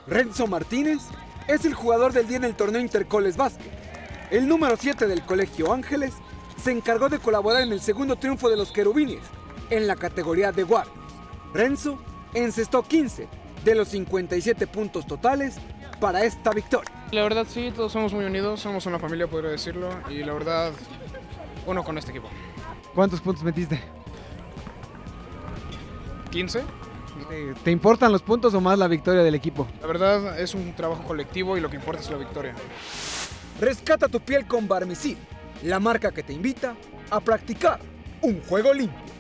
Renzo Martínez es el jugador del día en el torneo Intercoles Básquet. El número 7 del Colegio Ángeles se encargó de colaborar en el segundo triunfo de los querubines en la categoría de guardias. Renzo encestó 15 de los 57 puntos totales para esta victoria. La verdad sí, todos somos muy unidos, somos una familia, podría decirlo, y la verdad, uno con este equipo. ¿Cuántos puntos metiste? 15. ¿Te importan los puntos o más la victoria del equipo? La verdad es un trabajo colectivo y lo que importa es la victoria. Rescata tu piel con Barmisil, la marca que te invita a practicar un juego limpio.